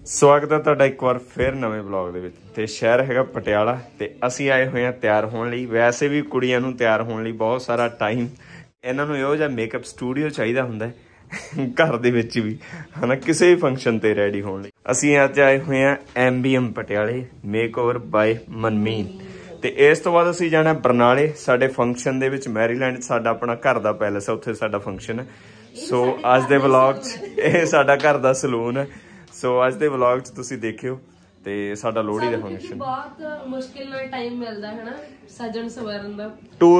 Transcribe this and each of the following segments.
स्वागत है तुहाडा एक बार फिर नवे ब्लॉग दे विच। ते शहर हैगा पटियाला ते असीं आए हुए हैं तैयार होने लई। वैसे भी कुड़ियां नूं तैयार होने लई बहुत सारा टाइम, इन्हां नूं इहो जिहा मेकअप स्टूडियो चाहिदा हुंदा है घर दे विच भी, है ना, किसी भी फंक्शन ते रेडी होने लई। असीं अज आए हुए हैं MBM पटियाले मेकओवर बाय मनमीन। ते इस तो बाद असीं जाना बरनाले। साडे फंक्शन दे विच मैरीलैंड साडा अपना घर दा पैलेस है, उत्थे साडा फंक्शन है। सो अज दे व्लॉग च इह साडा घर दा सलून है। सो अज दे व्लॉग च तुसीं देखियो ते साडा लोहड़ी दा फंक्शन बहुत मुश्किल नाल टाइम मिलदा है ना सजन सवरन दा।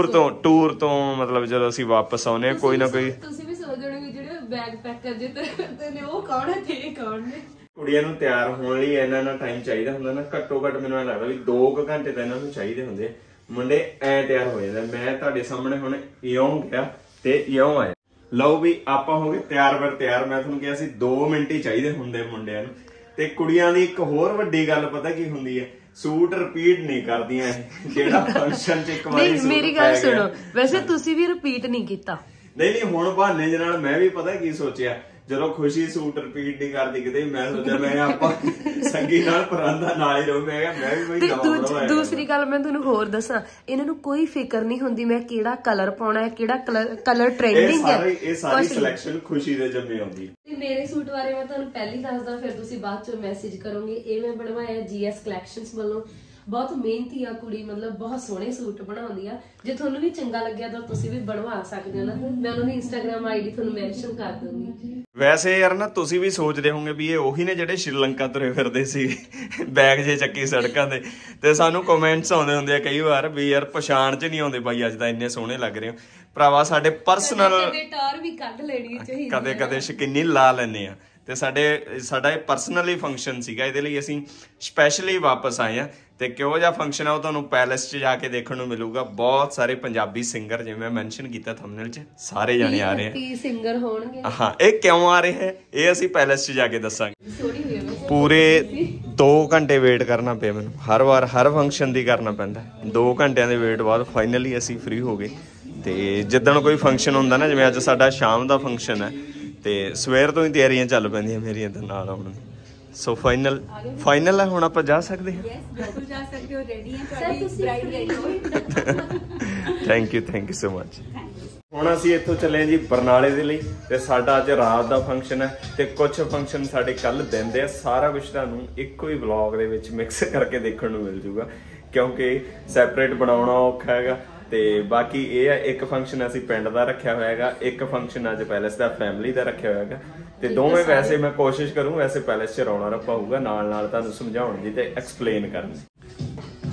टूर तो मतलब जदों असीं वापस आउने कोई ना कोई तुसीं भी सोच जणे ਜਿਹੜੇ बैग पैक कर जे ते ने ਉਹ ਕੌਣ ਹੈ ਤੇ ਕੌਣ ਨੇ। ਕੁੜੀਆਂ ਨੂੰ ਤਿਆਰ ਹੋਣ ਲਈ ਇਹਨਾਂ ਨਾਲ ਟਾਈਮ ਚਾਹੀਦਾ ਹੁੰਦਾ ਨਾ, ਘੱਟੋ ਘੱਟ ਮੈਨੂੰ ਇਹ ਲੱਗਦਾ ਵੀ 2 ਘੰਟੇ ਤਾਂ ਇਹਨਾਂ ਨੂੰ ਚਾਹੀਦੇ ਹੁੰਦੇ। ਮੁੰਡੇ ਐ ਤਿਆਰ ਹੋ ਜਾਂਦੇ। ਮੈਂ ਤੁਹਾਡੇ ਸਾਹਮਣੇ ਹੁਣ ਇਉਂ ਗਿਆ ਤੇ ਇਉਂ ਆਇਆ। ਲਓ ਵੀ ਆਪਾਂ ਹੋ ਗਏ ਤਿਆਰ ਬਰ ਤਿਆਰ। ਮੈਂ ਤੁਹਾਨੂੰ ਕਿਹਾ ਸੀ 2 ਮਿੰਟ ਹੀ ਚਾਹੀਦੇ ਹੁੰਦੇ ਮੁੰਡਿਆਂ ਨੂੰ। ਤੇ ਕੁੜੀਆਂ ਦੀ ਇੱਕ ਹੋਰ ਵੱਡੀ ਗੱਲ ਪਤਾ ਕੀ ਹੁੰਦੀ ਹੈ, सूट रिपीट नहीं करदियां जेड़ा फंक्शन च एक बार नहीं मेरी गल सुनो, वैसे तुसी भी रिपीट नहीं कीता। नहीं हुण बहाने दे नाल मैं भी पता की सोचिया, ਜਦੋਂ खुशी सूट रिपीट नहीं करदी किते मैं सोचा मैं ਆਪਾਂ ਸੰਗੀ ਨਾਲ ਪਰਾਂਦਾ ਨਾਲ ਹੀ ਰਹੂ। ਮੈਂ ਕਿਹਾ ਮੈਂ ਵੀ ਬਈ ਨਵਾਂ ਬਣਵਾਇਆ। ਦੂਸਰੀ ਗੱਲ ਮੈਂ ਤੁਹਾਨੂੰ ਹੋਰ ਦੱਸਾਂ, ਇਹਨਾਂ ਨੂੰ ਕੋਈ ਫਿਕਰ ਨਹੀਂ ਹੁੰਦੀ ਮੈਂ ਕਿਹੜਾ ਕਲਰ ਪਾਉਣਾ ਹੈ, ਕਿਹੜਾ ਕਲਰ ਟ੍ਰੈਂਡਿੰਗ ਹੈ। ਇਹ ਸਾਰੀ ਸਿਲੈਕਸ਼ਨ ਖੁਸ਼ੀ ਦੇ ਜੰਮੇ ਆਉਂਦੀ। ਤੇ ਮੇਰੇ ਸੂਟ ਬਾਰੇ ਮੈਂ ਤੁਹਾਨੂੰ ਪਹਿਲਾਂ ਹੀ ਦੱਸਦਾ, ਫਿਰ ਤੁਸੀਂ ਬਾਅਦ ਚ ਮੈਸੇਜ ਕਰੋਗੇ। ਇਹ ਮੈਂ ਬਣਵਾਇਆ GS ਕਲੈਕਸ਼ਨਸ ਵੱਲੋਂ। बहुत मेहनती आ कुड़ी, मतलब बहुत सोहने सूट बनाउंदी आ। जे तुहानू भी चंगा लग्या तो तुसी भी बनवा सकदे हो ना। मैं उन्हां दी इंस्टाग्राम आईडी तुहानू मेंशन कर दूंगी। वैसे यार ना तुसी भी सोचदे होंगे भी ये ओही ने ਜਿਹੜੇ श्रीलंका ਤੁਰੇ ਫਿਰਦੇ ਸੀ ਬੈਗ ਜੇ ਚੱਕੀ ਸੜਕਾਂ ਤੇ ਸਾਨੂੰ ਕਮੈਂਟਸ ਆਉਂਦੇ ਹੁੰਦੇ ਆ ਕਈ ਵਾਰ ਵੀ ਯਾਰ ਪਛਾਣ ਚ ਨਹੀਂ ਆਉਂਦੇ ਬਾਈ ਅੱਜ ਤਾਂ ਇੰਨੇ ਸੋਹਣੇ ਲੱਗ ਰਹੇ ਹੋ। ਭਰਾਵਾ ਸਾਡੇ ਪਰਸਨਲ ਟਾਰ ਵੀ ਕੱਢ ਲੈਣੀ ਚਾਹੀਦੀ, ਕਦੇ ਕਦੇ ਸ਼ਕੀਨੀ ਲਾ ਲੈਨੇ ਆ। ਤੇ ਸਾਡਾ ਇਹ ਪਰਸਨਲੀ ਫੰਕਸ਼ਨ ਸੀਗਾ, ਇਹਦੇ ਲਈ ਅਸੀਂ ਸਪੈਸ਼ਲੀ ਵਾਪਸ ਆਏ ਆ। ਤੇ ਕਿਹੋ ਜਿਹਾ ਫੰਕਸ਼ਨ ਆ ਉਹ ਤੁਹਾਨੂੰ ਪੈਲੇਸ 'ਚ ਜਾ ਕੇ ਦੇਖਣ ਨੂੰ ਮਿਲੂਗਾ। ਬਹੁਤ ਸਾਰੇ ਪੰਜਾਬੀ ਸਿੰਗਰ, ਜਿਵੇਂ ਮੈਂ ਮੈਂਸ਼ਨ ਕੀਤਾ ਥੰਬਨੇਲ 'ਚ, ਸਾਰੇ ਜਾਣੇ ਆ ਰਹੇ ਆ। ਸਿੰਗਰ ਹੋਣਗੇ। ਹਾਂ, ਇਹ ਕਿਉਂ ਆ ਰਹੇ ਹੈ ਇਹ ਅਸੀਂ ਪੈਲੇਸ 'ਚ ਜਾ ਕੇ ਦੱਸਾਂਗੇ। ਪੂਰੇ 2 ਘੰਟੇ ਵੇਟ ਕਰਨਾ ਪਿਆ ਮੈਨੂੰ, ਹਰ ਵਾਰ ਹਰ ਫੰਕਸ਼ਨ ਦੀ ਕਰਨਾ ਪੈਂਦਾ। 2 ਘੰਟਿਆਂ ਦੇ ਵੇਟ ਬਾਅਦ ਫਾਈਨਲੀ ਅਸੀਂ ਫ੍ਰੀ ਹੋ ਗਏ। ਤੇ ਜਿੱਦਣ ਕੋਈ ਫੰਕਸ਼ਨ ਹੁੰਦਾ ਨਾ, ਜਿਵੇਂ ਅੱਜ ਸਾਡਾ ਸ਼ਾਮ ਦਾ ਫੰਕਸ਼ਨ ਹੈ ਤੇ ਸਵੇਰ ਤੋਂ ਹੀ ਤਿਆਰੀਆਂ ਚੱਲ ਪੈਂਦੀਆਂ ਮੇਰੀਆਂ ਤੇ ਨਾਲ ਆਉਣ ਦੀ। ਸੋ ਫਾਈਨਲ ਹੈ, ਹੁਣ ਆਪਾਂ ਜਾ ਸਕਦੇ ਹਾਂ। ਯੈਸ ਬਿਲਕੁਲ ਜਾ ਸਕਦੇ ਹੋ, ਰੈਡੀ ਹਾਂ, ਤੁਹਾਡੀ ਬ੍ਰਾਈਡ ਰੈਡੀ ਹੋ। Thank you so much. ਹੁਣ ਅਸੀਂ ਇੱਥੋਂ ਚੱਲੇ ਜੀ ਬਰਨਾਲੇ ਦੇ ਲਈ। ਤੇ ਸਾਡਾ ਅੱਜ ਰਾਤ ਦਾ ਫੰਕਸ਼ਨ ਹੈ ਤੇ ਕੁਝ ਫੰਕਸ਼ਨ ਸਾਡੇ ਕੱਲ ਦਿਨ ਦੇ ਆ। ਸਾਰਾ ਕੁਝ ਤੁਹਾਨੂੰ ਇੱਕੋ ਹੀ ਵਲੌਗ ਦੇ ਵਿੱਚ ਮਿਕਸ ਕਰਕੇ ਦੇਖਣ ਨੂੰ ਮਿਲ ਜੂਗਾ, ਕਿਉਂਕਿ ਸੈਪਰੇਟ ਬਣਾਉਣਾ ਔਖਾ ਹੈਗਾ। ਤੇ ਬਾਕੀ ਇਹ ਹੈ, ਇੱਕ ਫੰਕਸ਼ਨ ਅਸੀਂ ਪਿੰਡ ਦਾ ਰੱਖਿਆ ਹੋਇਆ ਹੈਗਾ, ਇੱਕ ਫੰਕਸ਼ਨ ਅੱਜ ਪੈਲੇਸ ਦਾ ਫੈਮਿਲੀ ਦਾ ਰੱਖਿਆ ਹੋਇਆ ਹੈਗਾ। ਤੇ ਦੋਵੇਂ ਵੈਸੇ ਮੈਂ ਕੋਸ਼ਿਸ਼ ਕਰੂੰ ਵੈਸੇ ਪੈਲੇਸ 'ਚ ਰੌਲਾ ਰੱਪਾ ਹੋਊਗਾ, ਨਾਲ ਤੁਹਾਨੂੰ ਸਮਝਾਉਣ ਦੀ ਤੇ ਐਕਸਪਲੇਨ ਕਰਨ ਦੀ।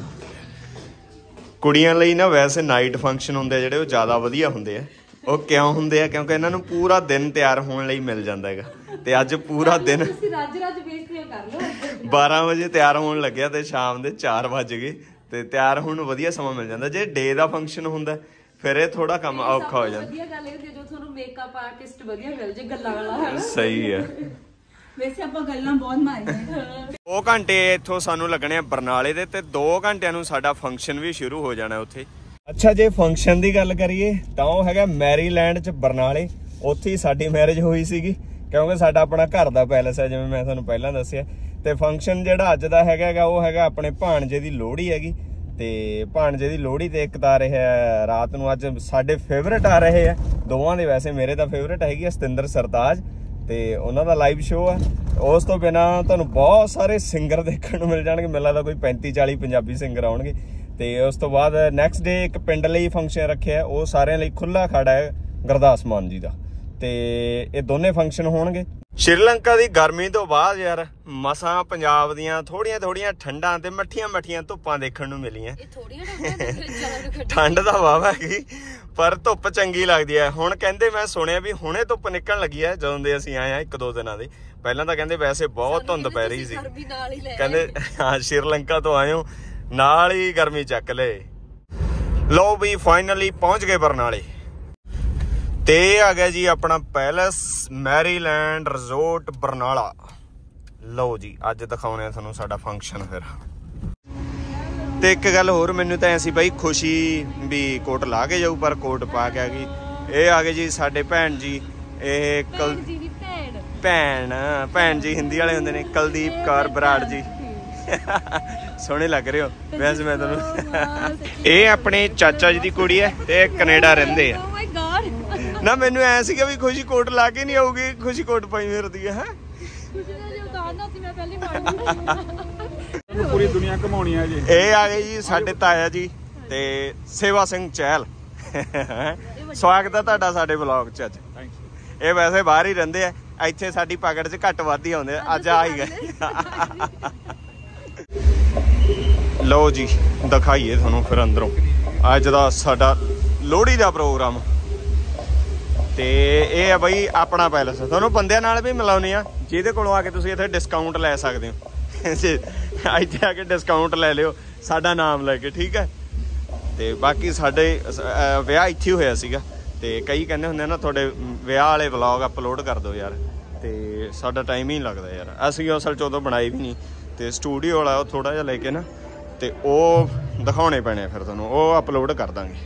ਕੁੜੀਆਂ ਲਈ ਨਾ ਵੈਸੇ ਨਾਈਟ ਫੰਕਸ਼ਨ ਹੁੰਦੇ ਜਿਹੜੇ ਉਹ ਜ਼ਿਆਦਾ ਵਧੀਆ ਹੁੰਦੇ ਆ। ਉਹ ਕਿਉਂ ਹੁੰਦੇ ਆ? ਕਿਉਂਕਿ ਇਹਨਾਂ ਨੂੰ ਪੂਰਾ ਦਿਨ ਤਿਆਰ ਹੋਣ ਲਈ ਮਿਲ ਜਾਂਦਾ ਹੈਗਾ। ਤੇ ਅੱਜ ਪੂਰਾ ਦਿਨ 12 ਵਜੇ ਤਿਆਰ ਹੋਣ ਲੱਗਿਆ ਤੇ ਸ਼ਾਮ ਦੇ 4 ਵੱਜ ਗਏ। ਤੇ ਤਿਆਰ ਹੋਣ ਨੂੰ ਵਧੀਆ ਸਮਾਂ ਮਿਲ ਜਾਂਦਾ। ਜੇ ਡੇ ਦਾ ਫੰਕਸ਼ਨ ਹੁੰਦਾ ਫਿਰ ਇਹ ਥੋੜਾ ਕੰਮ ਔਖਾ ਹੋ ਜਾਂਦਾ। ਵਧੀਆ ਗੱਲ ਇਹ ਜੇ ਤੁਹਾਨੂੰ ਮੇਕਅਪ ਆਰਟਿਸਟ ਵਧੀਆ ਮਿਲ ਜੇ ਗੱਲਾਂ ਵਾਲਾ, ਹੈ ਸਹੀ ਹੈ। ਵੈਸੇ ਆਪਾਂ ਗੱਲਾਂ ਬਹੁਤ ਮਾਰੀਆਂ। 2 ਘੰਟੇ ਇੱਥੋਂ ਸਾਨੂੰ ਲੱਗਣੇ ਆ ਬਰਨਾਲੇ ਦੇ ਤੇ 2 ਘੰਟਿਆਂ ਨੂੰ ਸਾਡਾ ਫੰਕਸ਼ਨ ਵੀ ਸ਼ੁਰੂ ਹੋ ਜਾਣਾ ਉੱਥੇ। ਅੱਛਾ, ਜੇ ਫੰਕਸ਼ਨ ਦੀ ਗੱਲ ਕਰੀਏ ਤਾਂ ਉਹ ਹੈਗਾ ਮੈਰੀਲੈਂਡ 'ਚ ਬਰਨਾਲੇ। ਉੱਥੇ ਹੀ ਸਾਡੀ ਮੈਰਿਜ ਹੋਈ ਸੀਗੀ, ਕਿਉਂਕਿ ਸਾਡਾ ਆਪਣਾ ਘਰ ਦਾ ਪੈਲੇਸ ਹੈ ਜਿਵੇਂ ਮੈਂ ਤੁਹਾਨੂੰ ਪਹਿਲਾਂ ਦੱਸਿਆ। ਤੇ ਫੰਕਸ਼ਨ ਜਿਹੜਾ ਅੱਜ ਦਾ ਹੈਗਾ ਉਹ ਹੈਗਾ ਆਪਣੇ ਭਾਣਜੇ ਦੀ ਲੋਹੜੀ ਹੈਗੀ। ਤੇ ਭਾਣਜੇ ਦੀ ਲੋਹੜੀ ਤੇ ਇੱਕ ਤਾਂ ਰਿਹਾ ਰਾਤ ਨੂੰ ਅੱਜ ਸਾਡੇ ਫੇਵਰੇਟ ਆ ਰਹੇ ਆ ਦੋਵਾਂ ਦੇ। ਵੈਸੇ ਮੇਰੇ ਤਾਂ ਫੇਵਰੇਟ ਹੈਗੀ ਸਤਿੰਦਰ ਸਰਤਾਜ ਤੇ ਉਹਨਾਂ ਦਾ ਲਾਈਵ ਸ਼ੋਅ ਆ। ਉਸ ਤੋਂ ਬਿਨਾਂ ਤੁਹਾਨੂੰ ਬਹੁਤ ਸਾਰੇ ਸਿੰਗਰ ਦੇਖਣ ਨੂੰ ਮਿਲ ਜਾਣਗੇ। ਮੈਨੂੰ ਲੱਗਦਾ ਕੋਈ 35-40 ਪੰਜਾਬੀ ਸਿੰਗਰ ਆਉਣਗੇ। ਤੇ ਉਸ ਤੋਂ ਬਾਅਦ ਨੈਕਸਟ ਡੇ ਇੱਕ ਪਿੰਡ ਲਈ ਫੰਕਸ਼ਨ ਰੱਖਿਆ, ਉਹ ਸਾਰਿਆਂ ਲਈ ਖੁੱਲਾ ਖੜਾ ਹੈ ਗੁਰਦਾਸ ਮਾਨ ਜੀ ਦਾ। ਤੇ ਇਹ ਦੋਨੇ ਫੰਕਸ਼ਨ ਹੋਣਗੇ। ਸ਼੍ਰੀਲੰਕਾ ਦੀ ਗਰਮੀ ਤੋਂ ਬਾਅਦ ਯਾਰ ਮਸਾਂ ਪੰਜਾਬ ਦੀਆਂ ਥੋੜੀਆਂ ਠੰਡਾਂ ਤੇ ਮੱਠੀਆਂ ਧੁੱਪਾਂ ਦੇਖਣ ਨੂੰ ਮਿਲੀਆਂ। ਠੰਡ ਦਾ ਵਾਵਾ ਹੈਗੀ ਪਰ ਧੁੱਪ ਚੰਗੀ ਲੱਗਦੀ ਹੈ। ਹੁਣ ਕਹਿੰਦੇ ਮੈਂ ਸੁਣਿਆ ਵੀ ਹੁਣੇ ਧੁੱਪ ਨਿਕਲਣ ਲੱਗੀ ਹੈ ਜਦੋਂ ਦੇ ਅਸੀਂ ਆਏ ਆ 1-2 ਦਿਨਾਂ ਦੇ। ਪਹਿਲਾਂ ਤਾਂ ਕਹਿੰਦੇ ਵੈਸੇ ਬਹੁਤ ਧੁੰਦ ਪੈ ਰਹੀ ਸੀ, ਕਹਿੰਦੇ ਹਾਂ ਸ਼੍ਰੀਲੰਕਾ ਤੋਂ ਆਏ ਹੋ ਨਾਲ ਹੀ ਗਰਮੀ ਚੱਕ ਲਏ। ਲਓ ਵੀ ਫਾਈਨਲੀ ਪਹੁੰਚ ਗਏ ਬਰਨਾਲੇ ਤੇ ਆ ਗਿਆ ਜੀ ਆਪਣਾ ਪੈਲੇਸ ਮੈਰੀਲੈਂਡ ਰਿਜ਼ੋਰਟ ਬਰਨਾਲਾ। ਲਓ ਜੀ ਅੱਜ ਦਿਖਾਉਣੇ ਆ ਤੁਹਾਨੂੰ ਸਾਡਾ ਫੰਕਸ਼ਨ। ਫਿਰ ਤੇ ਇੱਕ ਗੱਲ ਹੋਰ, ਮੈਨੂੰ ਤਾਂ ਐਸੀ ਬਾਈ ਖੁਸ਼ੀ ਵੀ ਕੋਟ ਲਾ ਕੇ ਜਾਊ ਪਰ ਕੋਟ ਪਾ ਕੇ ਆ ਗਈ। ਇਹ ਆ ਗਏ ਜੀ ਸਾਡੇ ਭੈਣ ਜੀ, ਇਹ ਭੈਣ ਜੀ ਹਿੰਦੀ ਵਾਲੇ ਹੁੰਦੇ ਨੇ, ਕੁਲਦੀਪ ਕੌਰ ਬਰਾੜ ਜੀ। ਸੋਹਣੇ ਲੱਗ ਰਹੇ ਹੋ ਵੈਸੇ ਮੈਂ ਤੁਹਾਨੂੰ। ਇਹ ਆਪਣੇ ਚਾਚਾ ਜੀ ਦੀ ਕੁੜੀ ਹੈ ਤੇ ਕੈਨੇਡਾ ਰਹਿੰਦੇ ਆ। ਨਾ ਮੈਨੂੰ ਐ ਸੀਗਾ ਵੀ ਖੁਸ਼ੀ ਕੋਟ ਲਾ ਕੇ ਨਹੀਂ ਆਊਗੀ, ਖੁਸ਼ੀ ਕੋਟ ਪਾਈ ਫਿਰਦੀ ਹੈ। ਪੂਰੀ ਦੁਨੀਆ ਘਮਾਉਣੀ ਆ ਜੀ। ਇਹ ਆ ਗਏ ਜੀ ਸਾਡੇ ਤਾਇਆ ਜੀ ਤੇ ਸੇਵਾ ਸਿੰਘ ਚਹਿਲ। ਸਵਾਗਤ ਹੈ ਤੁਹਾਡਾ ਸਾਡੇ ਵਲੌਗ 'ਚ ਅੱਜ। ਇਹ ਵੈਸੇ ਬਾਹਰ ਹੀ ਰਹਿੰਦੇ ਆ, ਇੱਥੇ ਸਾਡੀ ਪਕੜ 'ਚ ਘੱਟ ਵੱਧ ਹੀ ਆਉਂਦੇ ਆ। ਅੱਜ ਆ ਹੀ ਗਏ। ਲਓ ਜੀ ਦਿਖਾਈਏ ਤੁਹਾਨੂੰ ਫਿਰ ਅੰਦਰੋਂ ਅੱਜ ਦਾ ਸਾਡਾ ਲੋਹੜੀ ਦਾ ਪ੍ਰੋਗਰਾਮ। ਤੇ ਇਹ ਆ ਬਈ ਆਪਣਾ ਪੈਲਸ। ਤੁਹਾਨੂੰ ਬੰਦਿਆਂ ਨਾਲ ਵੀ ਮਿਲਾਉਂਦੇ ਆ ਜਿਹਦੇ ਕੋਲੋਂ ਆ ਕੇ ਤੁਸੀਂ ਇੱਥੇ ਡਿਸਕਾਊਂਟ ਲੈ ਸਕਦੇ ਹੋ। ਇੱਥੇ ਆ ਕੇ ਡਿਸਕਾਊਂਟ ਲੈ ਲਿਓ ਸਾਡਾ ਨਾਮ ਲੈ ਕੇ, ਠੀਕ ਹੈ। ਤੇ ਬਾਕੀ ਸਾਡੇ ਵਿਆਹ ਇੱਥੇ ਹੋਇਆ ਸੀਗਾ ਤੇ ਕਈ ਕਹਿੰਦੇ ਹੁੰਦੇ ਨਾ ਤੁਹਾਡੇ ਵਿਆਹ ਵਾਲੇ ਵਲੌਗ ਅਪਲੋਡ ਕਰ ਦਿਓ ਯਾਰ, ਤੇ ਸਾਡਾ ਟਾਈਮ ਹੀ ਨਹੀਂ ਲੱਗਦਾ ਯਾਰ। ਅਸੀਂ ਅਸਲ 'ਚ ਉਦੋਂ ਬਣਾਏ ਵੀ ਨਹੀਂ ਤੇ ਸਟੂਡੀਓ ਵਾਲਾ ਉਹ ਥੋੜਾ ਜਿਹਾ ਲੈ ਕੇ ਨਾ ਤੇ ਉਹ ਦਿਖਾਉਣੇ ਪੈਣੇ ਫਿਰ ਤੁਹਾਨੂੰ, ਉਹ ਅਪਲੋਡ ਕਰ ਦਾਂਗੇ।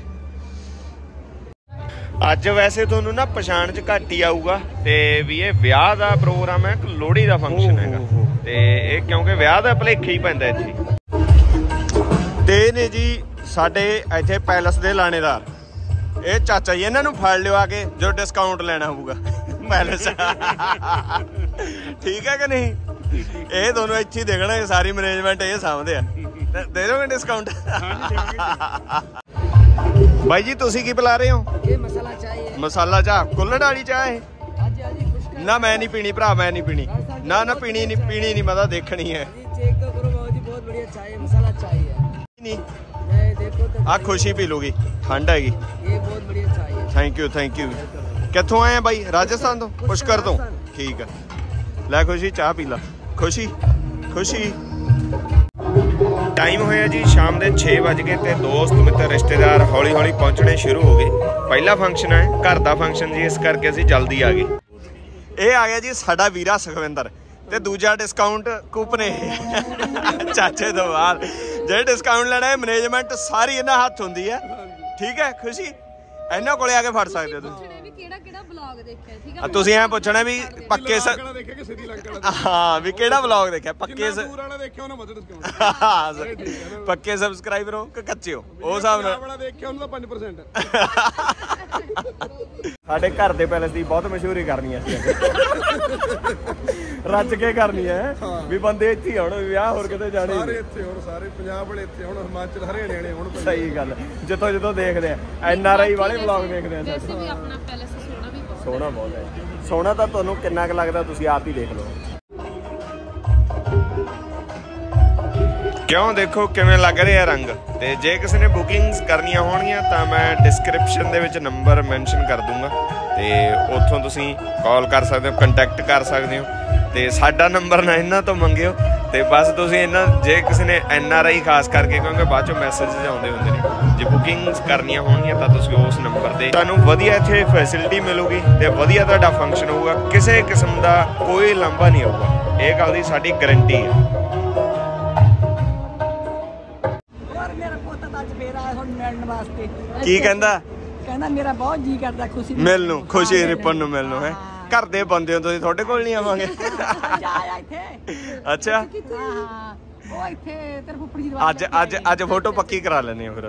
ਅੱਜ ਵੈਸੇ ਤੁਹਾਨੂੰ ਨਾ ਪਛਾਣ 'ਚ ਘੱਟ ਹੀ ਆਊਗਾ ਤੇ ਵੀ ਇਹ ਵਿਆਹ ਦਾ ਪ੍ਰੋਗਰਾਮ ਹੈ, ਲੋਹੜੀ ਦਾ ਫੰਕਸ਼ਨ ਹੈਗਾ ਤੇ ਇਹ ਕਿਉਂਕਿ ਵਿਆਹ ਦਾ ਭਲੇਖੇ ਹੀ ਪੈਂਦਾ ਇੱਥੇ। ਤੇ ਇਹ ਨੇ ਜੀ ਸਾਡੇ ਇੱਥੇ ਪੈਲਸ ਦੇ ਲਾਣੇਦਾਰ, ਇਹ ਚਾਚਾ ਜੀ। ਇਹਨਾਂ ਨੂੰ ਫੜ ਲਿਓ ਆ ਕੇ ਜੋ ਡਿਸਕਾਊਂਟ ਲੈਣਾ ਹੋਊਗਾ ਪੈਲਸ। ਠੀਕ ਹੈ ਕਿ ਨਹੀਂ? ਇਹ ਤੁਹਾਨੂੰ ਇੱਥੇ ਹੀ ਦੇਖਣਾ, ਸਾਰੀ ਮੈਨੇਜਮੈਂਟ ਇਹ ਸਾਂਭਦੇ ਆ। ਦੇ ਦੋਗੇ ਡਿਸਕਾਊਂਟ? ਬਾਈ ਜੀ ਤੁਸੀਂ ਕੀ ਪਿਲਾ ਰਹੇ ਹੋ? ਇਹ ਮਸਾਲਾ ਚਾਹ ਹੈ। ਮਸਾਲਾ ਚਾਹ, ਕੁੱਲੜ ਵਾਲੀ ਚਾਹ ਹੈ? ਨਾ ਮੈਂ ਨਹੀਂ ਪੀਣੀ ਭਰਾ, ਮੈਂ ਨਹੀਂ ਪੀਣੀ। ਨਾ ਨਾ ਪੀਣੀ ਨਹੀਂ, ਮੈਂ ਤਾਂ ਦੇਖਣੀ ਹੈ। चेक तो करो बाबूजी, बहुत बढ़िया चाय है, मसाला चाय है। नहीं देखो तो आ खुशी पी लूगी, ठंड हैगी। ये बहुत बढ़िया चाय है। Thank you. कित्थों आए भाई? राजस्थान तो? पुष्कर तो? ठीक है, लै खुशी चाह पी ला। खुशी टाइम होया जी शाम के 6 बज गए ते दोस्त मित्र रिश्तेदार हौली हौली पहुंचने शुरू हो गए। पहला फंक्शन है घर का फंक्शन जी, इस करके असीं जल्दी आ गए। ये आ गया जी साडा वीरा सुखविंदर ते दूजा डिस्काउंट कूपन चाचे तो बाहर जे डिस्काउंट लेना है मैनेजमेंट सारी इन्हां हत्थ हुंदी है। ठीक है खुशी, इन्हां कोले आके फड़ सकदे हो तुसीं। ऐ पुछना भी पक्के हाँ भी केड़ा व्लॉग देखिया, पक्के सब्सक्राइबर हो कि कच्चे हो? उस हिसाब नाल 5%। साडे घर दे पैलेस दी बहुत मशहूरी करनी है, रच के करनी है भी बंदे इत्थे ही होण, विआह होर किते जाणे सारे इत्थे होण, सारे पंजाब वाले इत्थे होण, हिमाचल हरियाणे वाले होण। सही गल, जिथों देखदे आ NRI वाले व्लॉग देखदे आ। वैसे भी अपना पैलेस सोहना बहुत है। सोहना तां तुहानूं किन्ना क लगदा तुसीं आप ही देख लो। क्यों देखो किवें लग रहे हैं रंग। ते जे किसी ने बुकिंग्स करनियां होणगियां तां मैं डिस्क्रिप्शन दे विच नंबर मैंशन कर दूंगा ते उत्थों तुसीं कॉल कर सकदे हो, कंटैक्ट कर सकदे हो। ते साडा नंबर ना इन्हां तो मंगिओ ते बस तुसीं इन्हां जे किसी ने NRI खास करके क्योंकि बाद चों मैसेज आउंदे हुंदे ने, जे बुकिंग्स करनियां होणगियां तां तुसीं उस नंबर ते तुहानूं वधिया इत्थे फैसिलिटी मिलूगी ते वधिया तुहाडा फंक्शन होऊगा, किसी किस्म दा कोई लांभा नहीं आऊगा। इह गल दी साडी गारंटी है। की कहंदा? कहना मेरा बहुत जी करदा खुशी मिल नूं, खुशी रिपन नूं मिल नूं है। घर दे बंदे हो तुसीं, तुहाडे कोल नहीं आवांगे। अच्छा अज फोटो पक्की करा लेने फिर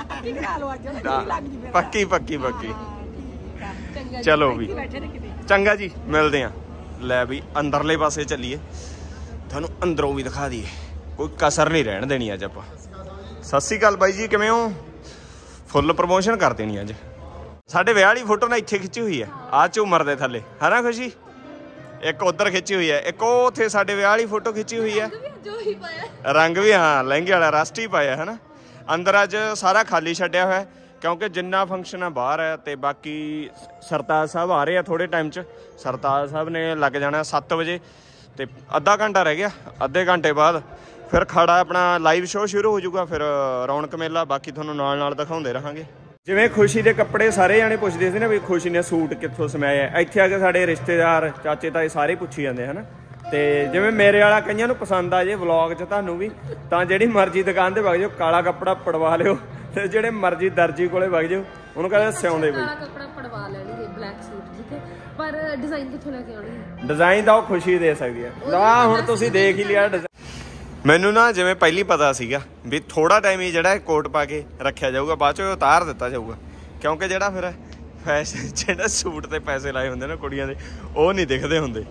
पक्की। चलो भी चंगा जी, मिलते हैं। लै भी अंदरले पासे चलीए, थानू अंदरों भी दिखा दिए, कोई कसर नहीं रहन देनी अज आपां। सत श्री अकाल बाई जी, किवें हो? फुल प्रमोशन कर देनी अज। साडे विआह वाली फोटो ना इत्थे खिच्ची हुई है, आ झूमर दे थल्ले है ना खुशी। एक उधर खिच्ची हुई है, एक उत्थे साडे विआह वाली फोटो खिच्ची हुई है। रंग भी हाँ लहंगे वाला रास्टी पाया है ना। अंदर अज सारा खाली छड्डिया हुआ है क्योंकि जिन्ना फंक्शन है बाहर है। तो बाकी सरताज साहब आ रहे हैं थोड़े टाइम च। सरताज साहब ने लग जाना 7 बजे तो अद्धा घंटा रह गया। अद्धे घंटे बाद फिर खड़ा अपना लाइव शो शुरू हो जाऊगा, फिर रौनक मेला बाकी थोनों नाल दिखाते रहांगे। जिवें खुशी के कपड़े सारे जाने पुछदे सी ना भी खुशी ने सूट कित्थों समाया, इत्थे आके साडे रिश्तेदार चाचे ताए सारे पुछी जांदे है ना। तो जिवें मेरे वाला कईयां नूं पसंद आ जे व्लॉग च तुहानूं भी, तां जिहड़ी मर्जी दुकान ते वग जाओ, काला कपड़ा पड़वा लिओ ते जिहड़े मर्जी दर्जी कोले वग जाओ उहनूं कहदे सिउंदे बई। काला कपड़ा पड़वा लैणगे, ब्लैक सूट, ठीक है, पर डिजाइन कित्थों लैके आउणगे? डिजाइन तो खुशी दे सकती है। हुण तुसीं देख ही लिया डिजाइन। मैनू ना जिवें पहली पता सीगा भी थोड़ा टाइम ही जिहड़ा कोट पा के रखिया जाऊगा, बाद चों उतार दिता जाऊगा, क्योंकि जिहड़ा फिर फैशन जिहड़ा सूट ते पैसे लाए हुंदे ना कुड़ियां दे ਉਹ नहीं दिखते हुंदे।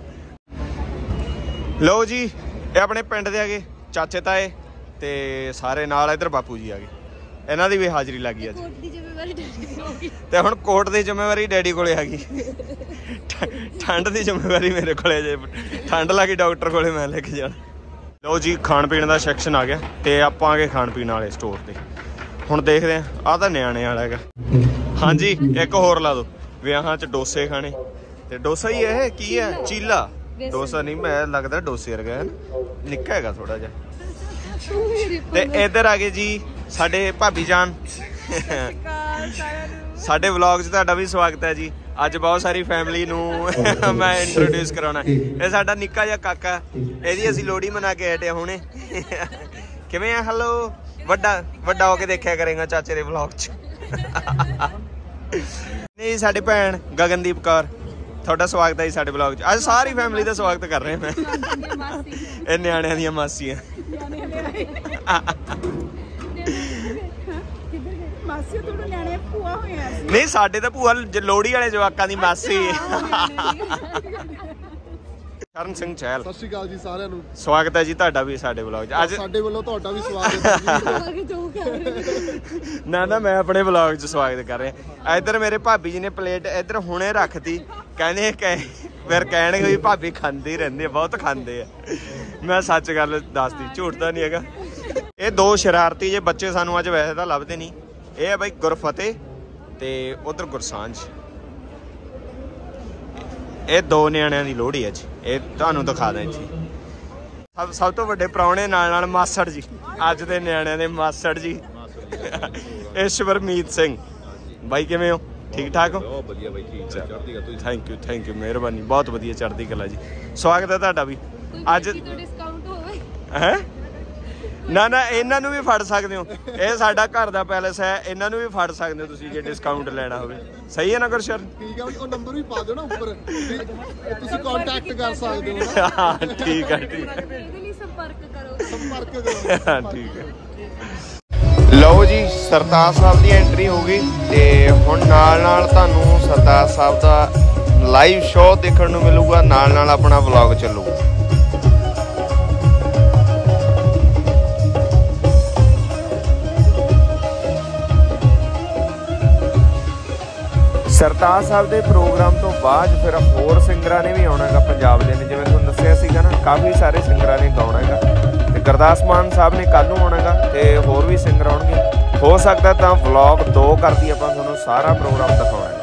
लो जी ये अपने पिंड दे आ गए चाचे ताए ते सारे नाल, इधर बापू जी आ गए, इन्हां दी भी हाज़री लग गई अज। ते हुण कोट दी जिम्मेवारी डैडी कोले आ गई, ठंड दी जिम्मेवारी मेरे कोले, जे ठंड लगी डॉक्टर कोले मैं लेके जाना। लो जी खाण पीण का सैक्शन आ गया तो आप आ गए खाण पीण वाले स्टोर से। हुण देखते हैं आ तो न्याणे वाला है। हाँ जी एक होर ला दो, विआहां च डोसे खाने, ते डोसा ही है की है चीला डोसा नहीं, मैं लगता डोसे वर्गा है, निक्का है थोड़ा जिहा। ते इधर आ गए जी साडे भाभी जान, साडे व्लॉग च तुहाडा भी स्वागत है जी। अज बहुत सारी फैमिली नू मैं इंट्रोड्यूस कराना। ये साडा निक्का जिहा काका, इहदी असीं लोहड़ी मना के हटे हुणे। किवें आ? हेलो वड्डा वड्डा होके देखिया करेगा चाचे दे व्लॉग च। नहीं साडी भैन गगनदीप कौर, थोड़ा स्वागत है जी साडे व्लॉग च। अज सारी फैमिली का स्वागत कर रहे हैं मैं। ये न्याणियां दियां मासियां नहीं साडे तो भूआ लोहड़ी वाले जवाकां दी मासी। शरण सिंह चहल सत श्री अकाल जी सारिਆਂ ਨੂੰ, स्वागत है जी ਤੁਹਾਡਾ भी साडे व्लॉग च। ਅੱਜ ਸਾਡੇ ਵੱਲੋਂ ਤੁਹਾਡਾ ਵੀ ਸਵਾਗਤ ਹੈ। ना मैं अपने व्लॉग च स्वागत कर रहा। इधर मेरे भाभी जी ने प्लेट इधर हुणे रखती, कहने फिर कहणगे भी भाभी खांदी रहंदी है, बहुत खांदे है। मैं सच गल दसदी, झूठ तो नहीं हैगा। ये दो शरारती जे बच्चे सानू अज वैसे तो लभदे नहीं। ये है बई गुरफतेह ते उधर गुरसांझ, ये दो न्याणियां दी लोहड़ी है जी। ये तुहानू दिखा दें जी। सब तो वड्डे प्राहुणे नाल मासड़ जी, अज दे न्याणियां दे मासड़ जी ईश्वरमीत सिंह। भाई किवें हो? ठीक ठाक हो? बहुत वधिया भाई, ठीक है। थैंक यू मेहरबानी, बहुत वधिया चढ़दी कला जी। स्वागत है तुहाडा भी। अज है ना इन्हां नूं भी फड़ सकदे हो, ये साडा घर दा पैलेस है, इन्हां नूं भी फड़ सकदे हो तुसीं जे डिस्काउंट लेना होवे। सही है ना गुरशरण? ठीक है, वो नंबर भी पा दो ना ऊपर, तुसीं कांटेक्ट कर सकदे हो। हां ठीक है ਇਹਦੇ ਲਈ ਸੰਪਰਕ ਕਰੋ। ठीक है। लो जी सरताज साहब की एंट्री हो गई ते हुण नाल नाल तुहानूं सरताज साहब का लाइव शो देखण नूं मिलूगा, नाल नाल अपना व्लॉग चलूगा। सरताज साहब के प्रोग्राम तो बाद फिर होर सिंगरां ने भी आउणा है पंजाब दे ने, जिवें तुहानूं दस्सिया सीगा ना, काफ़ी सारे सिंगरां ने गाउणा है। गुरदास मान साहब ने कल नूं आउणा है ते होर भी सिंगर आउणगे। हो सकता तो व्लॉग 2 कर दी आपां तुहानूं सारा प्रोग्राम दिखाउणा है।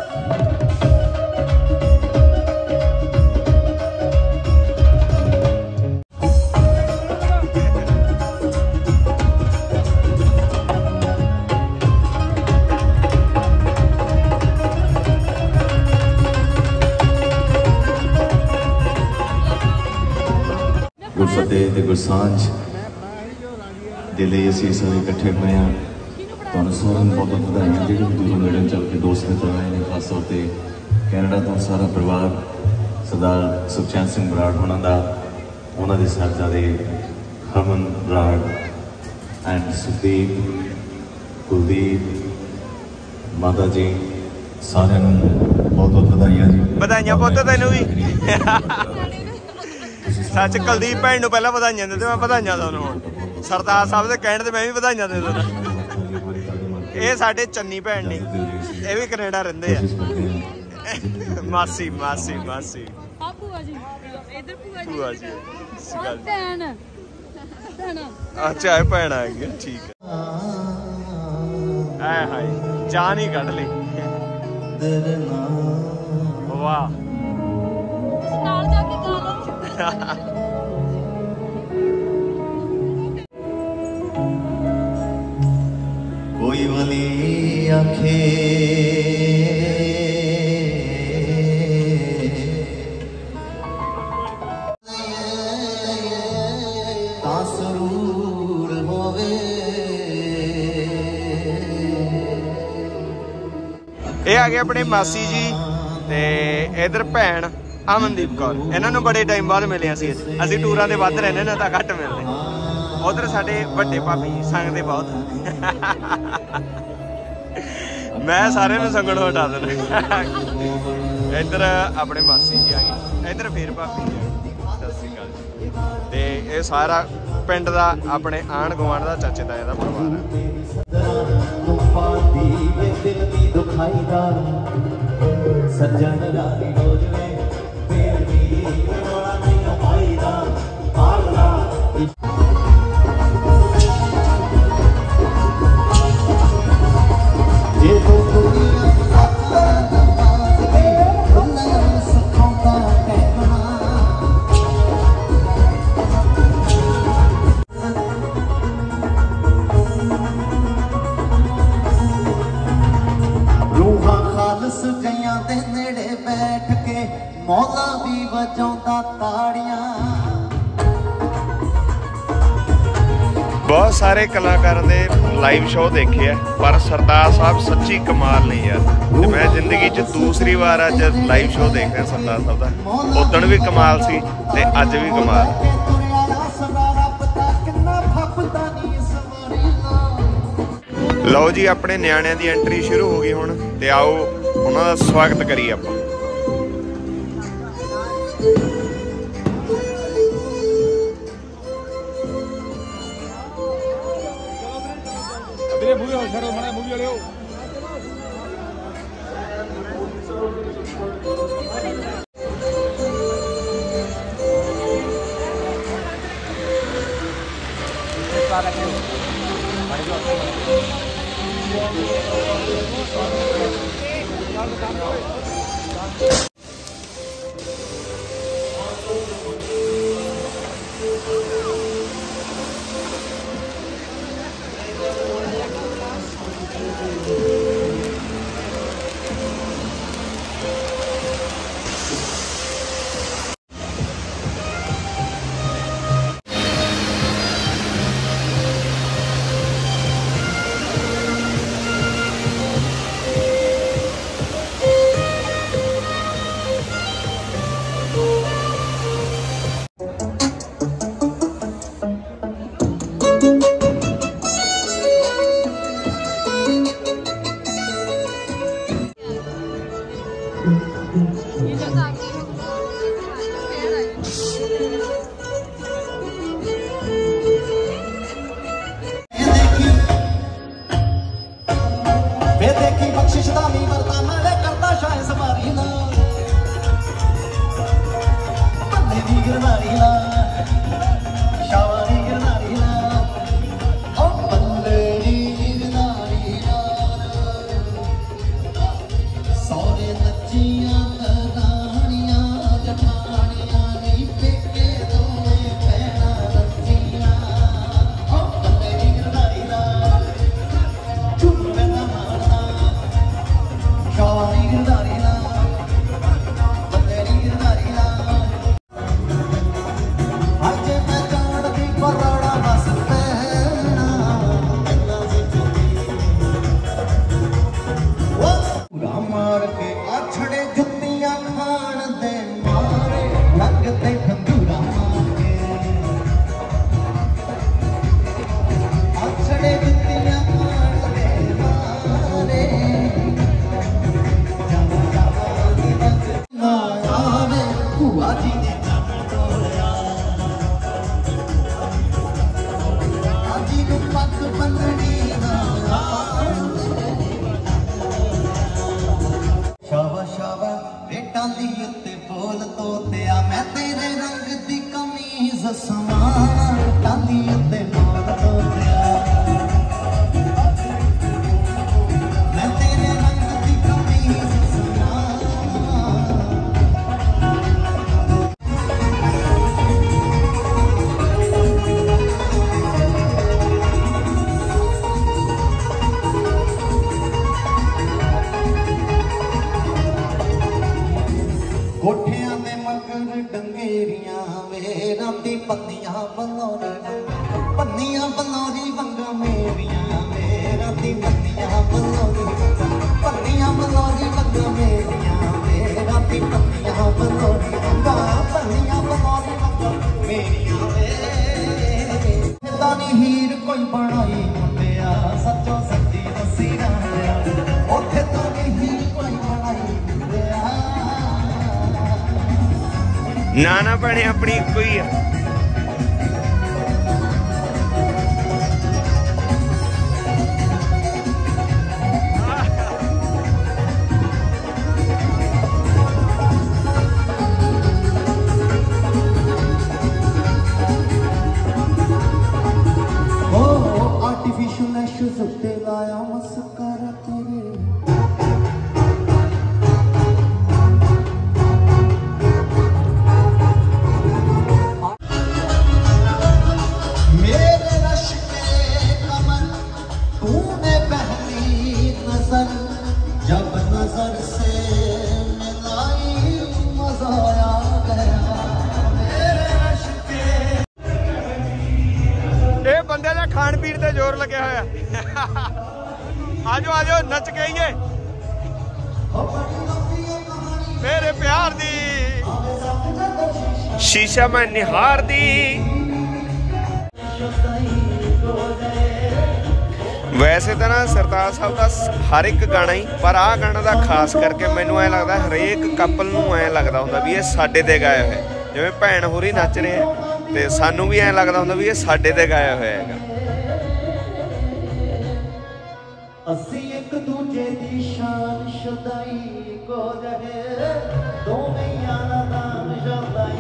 गुरफतेह ते गुरसांझ दे लई असीं सारे इकट्ठे होए हां। तुहानूं सारिਆਂ ਨੂੰ बहुत बहुत ਵਧਾਈਆਂ ਜਿਹੜੇ दूरों नेड़े चल के दोस्त मित्र आए ने, खास तौर ते कैनेडा तो सारा परिवार सरदार सुखचैन सिंह बराड़ होना दा, उन्हां दे साहबजादे हरमन बराड़ एंड सुखदीप कुलदीप माता जी, सारिਆਂ ਨੂੰ बहुत बहुत ਵਧਾਈਆਂ जी। ਵਧਾਈਆਂ ਪੁੱਤ तैनूं भी। सच कुलदीप भैन नूं पहला ਵਧਾਈਆਂ दिंदे, मैं ਵਧਾਈਆਂ ਤੁਹਾਨੂੰ ਹੁਣ सरदार साहब ਦੇ ਕਹਿਣ ਤੇ मैं भी ਵਧਾਈਆਂ ਦੇ ਦਿੰਦਾ। ਇਹ ਸਾਡੇ ਚੰਨੀ ਭੈਣ ਨੇ, ਇਹ ਵੀ ਕੈਨੇਡਾ ਰਹਿੰਦੇ ਆ। ਮਾਸੀ ਮਾਸੀ ਮਾਸੀ ਆ ਭੂਆ ਜੀ, ਇਧਰ ਭੂਆ ਜੀ ਭੈਣ। ਅੱਛਾ ਇਹ ਭੈਣ ਆ ਗਈ, ਠੀਕ ਹੈ। ਆਏ ਹਾਏ ਜਾਨ ਹੀ ਕੱਢ ਲਈ। ਵਾਹ ਨਾਲ ਜਾ ਕੇ ਗਾ ਲਓ। कोई वाली आंखें तासरूर होवे। ये आ गए अपने मासी जी ते इधर भैन ਅਮਨਦੀਪ ਕੌਰ। ਇਹਨਾਂ ਨੂੰ ਬੜੇ ਟਾਈਮ ਬਾਅਦ ਮਿਲੇ ਅਸੀਂ ਟੂਰਾਂ ਦੇ ਵੱਧ ਰਹਿੰਦੇ ਨਾ ਤਾਂ ਘੱਟ ਮਿਲਦੇ। ਉਧਰ ਸਾਡੇ ਵੱਡੇ ਭਾਬੀ ਸੰਗਦੇ ਬਹੁਤ। ਮੈਂ ਸਾਰਿਆਂ ਨੂੰ ਸੰਗਣ ਹਟਾ ਦੇਣਾ। ਇੱਧਰ ਆਪਣੇ ਮਾਸੀ ਜੀ ਆ ਗਏ, ਇੱਧਰ ਫੇਰ ਭਾਬੀ ਜੀ ਆ ਗਏ। ਸਤਿ ਸ਼੍ਰੀ ਅਕਾਲ ਜੀ। ਤੇ ਇਹ ਸਾਰਾ ਪਿੰਡ ਦਾ ਆਪਣੇ ਆਂਢ ਗੁਆਂਢ ਦਾ ਚਾਚੇ ਤਾਏ ਦਾ ਪਰਿਵਾਰ ਹੈ। सज्जन रानी रोज में फिर भी रोना नहीं पाईदा पागला ये तो दुनिया मौला भी वजाउंदा ताड़ियां। बहुत सारे कलाकारों ने लाइव शो देखे है पर सरदार साहब सच्ची कमाल नहीं यार। ते मैं जिंदगी च दूसरी बार अज लाइव शो देख रहा सरदार साहब का। उदण भी कमाल सी ते अज भी कमाल। लो जी अपने न्याणिਆਂ ਦੀ एंट्री शुरू हो गई हुण ते आओ उन्हां दा स्वागत करिए आपां। पन्नियां बलोरी वंगा मेरिया मेरा दी पन्नियां बलोरी ਤਾਂ ਨਹੀਂ ਹੀਰ ਕੋਈ ਬਣਾਈ ਮੁੰਡਿਆ ਸੱਚੋ ਸੱਚੀ ਦੱਸੀ ਜਾਂਦਿਆ ਉੱਥੇ ਤਾਂ ਨਹੀਂ ਹੀਰ ਕੋਈ ਬਣਾਈ ਮੁੰਡਿਆ ਨਾ ਨਾ ਭੈਣੇ ਆਪਣੀ ਇੱਕੋ ਹੀ ਆ आर्टिफिशियल ऐशेस उत्ते लाया मस्करा तेरे मेरे रश के कमर तूने पहली नजर जब नजर से मिलाई मजा आ गया मेरे रश के बंदे का खान पीन ते जोर लगे होया आजो आजो नच के आइए मेरे प्यार दी शीशा मैं निहार दी वैसे तो ना सरताज साहब का हर एक गाना ही पर आ गाना का खास करके मैनू ऐ लगता हरेक कपल नूं ऐ लगता होंदा भी ये साडे ते गाया है जिवें भैन होरी नच रहे हैं ते सानू भी ऐ लगता होंदा भी ये साडे ते गाया होया है ਅਸੀਂ ਇੱਕ ਦੂਜੇ ਦੀ ਸ਼ਾਨ ਸ਼ੁਦਾਈ ਕੋ ਰਹੇ ਦੋਵੇਂ ਯਾਰਾਂ ਦਾ ਨਜ਼ਾਰਾਈ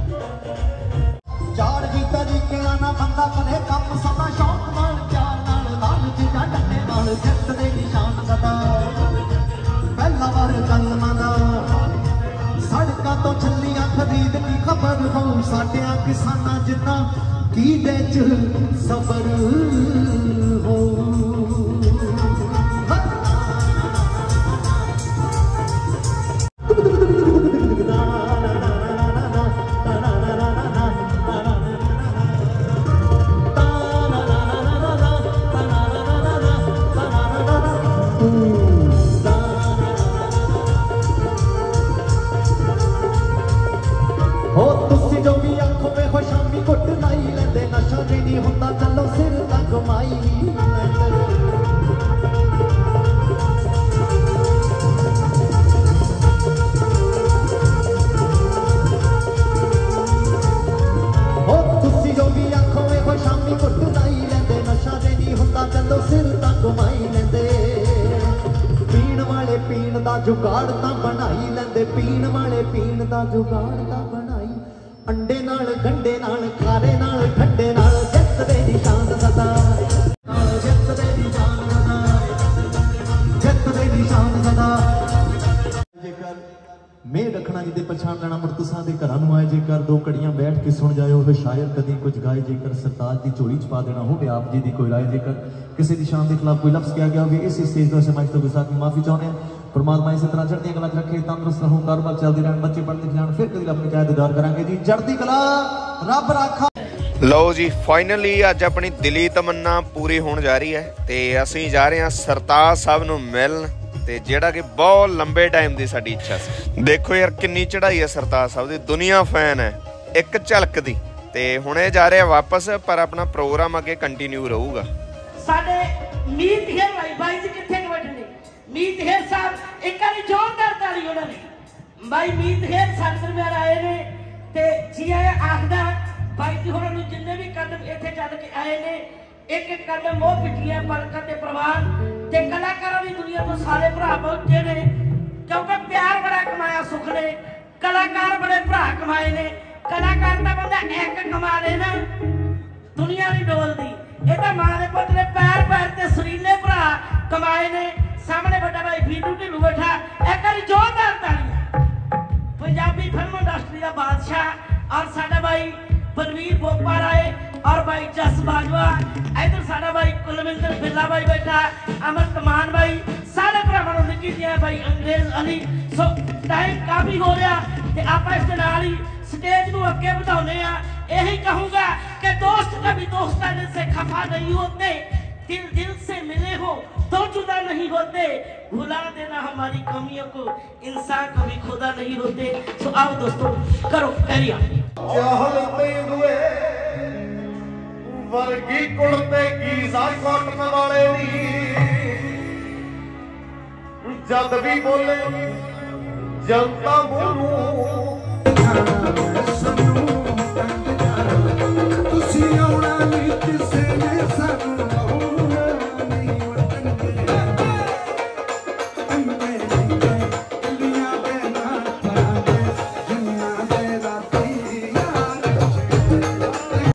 ਚਾਰ ਜੀ ਤਰੀਕਿਆਂ ਨਾਲ ਬੰਦਾ ਕਰੇ ਕੰਮ ਸਦਾ ਸ਼ੌਕ ਨਾਲ ਪਿਆਰ ਨਾਲ ਲਾਲਚ ਜਾਂ ਡੰਡੇ ਨਾਲ ਜਿੱਤ ਦੇ ਨਿਸ਼ਾਨ ਸਦਾ ਪਹਿਲਾ ਵਾਰ ਕਲਮਾਂ ਦਾ ਸੜਕਾਂ ਤੋਂ ਛੱਲੀਆਂ ਖਰੀਦ ਦੀ ਖਬਰ ਹੋ ਸਾਡਿਆਂ ਕਿਸਾਨਾਂ ਜਿੰਨਾ ਕੀਦੇ ਚ ਸਬਰ ਹੋ जुगाड़ तां बनाई लेंदे पीण वाले पीण दा जुगाड़ तां बनाई अंडे नाल गंडे नाल खारे नाल ठंडे नाल जित दे निशान सदा जित दे निशान सदा जित दे निशान सदा जेकर मेह रखना जी दे पछाण लेना मुड़ तुसां दे घरां नूं आए जेकर दो कड़ियां बैठ के सुन जाओ फिर शायर कदी कुछ गाए जेकर सरताज दी झोली च पा देना होवे आप जी दी कोई राय जेकर किसी दी शान के खिलाफ कोई लफ्ज़ किया गया हो इस स्टेज तो समाज तो गुस्सा की माफी चाहते हैं परमात्मा इसी तरह चढ़ती कला रखे तंदुरुस्त रहो कारोबार चलते रहन बच्चे पढ़ते जान फिर कभी अपने क्या दीदार करांगे जी चढ़ती कला रब राखा लो जी फाइनली अज अपनी दिली तमन्ना पूरी होने जा रही है ते असीं जा रहे हैं सरताज साहब नूं मिलन ते जेड़ा कि बहुत लंबे टाइम की साडी इच्छा सी देखो यार किन्नी चढ़ाई है सरताज साहब दी दुनिया फैन है एक झलक दी ते हुणे जा रहे हैं वापस पर अपना प्रोग्राम अगे कंटिन्यू रहूगा साडे मीत है भाई जी किथे बैठे ने मीत हेर साहब एक बारी जोरदार ताली उन्होंने भाई मीत हेर साडे दरम्यान आए ने ते जी आया आखदा भाई जी होरां नूं जिन्ने भी कदम इत्थे चल के आए ने एक एक कदम मोह पिटियां पलकां ते प्रवान ते कलाकारां दी दुनिया तो सारे भरा पहुंचे ने क्योंकि प्यार बड़ा कमाया सुख ने कलाकार बड़े भरा कमाए ने कलाकार दा बंदा एक कमा लेना दुनिया नहीं डोलदी ਇਹ ਤਾਂ ਮਾਂ ਦੇ ਪੁੱਤ ਨੇ ਪੈਰ ਪੈਰ ਤੇ ਸਰੀਲੇ ਭਰਾ ਕਮਾਏ ਨੇ ਸਾਹਮਣੇ ਵੱਡਾ ਭਾਈ ਫੀਡੂ ਢਿੱਲੂ ਬੈਠਾ ਇੱਕ ਵਾਰੀ ਜ਼ੋਰਦਾਰ ਤਾਲੀਆਂ ਪੰਜਾਬੀ ਫਿਲਮ ਇੰਡਸਟਰੀ ਦਾ ਬਾਦਸ਼ਾਹ ਔਰ ਸਾਡਾ ਭਾਈ ਬਲਵੀਰ ਬੋਪਾ ਰਾਏ और भाई जस बाजवा इधर साडा भाई कुलविंदर बिल्ला भाई बैठा अमर कमान भाई सारे भरावां नूं निकी दिया भाई अंग्रेज अली सो टाइम काफी हो रहा ते आपां इस दे नाल ही स्टेज नूं अगे बढ़ाउने आ यही कहूंगा कि दोस्त कभी दोस्ताने से खफा नहीं होते दिल दिल से मिले हो तो जुदा नहीं होते भुला देना हमारी कमियों को इंसान कभी खुदा नहीं होते सो आओ दोस्तों करो कैरी ऑन वर्गी कुड़ते की सा कॉटन वाले दी जद भी बोले जनता बोलू तुसी आउणा नहीं किसे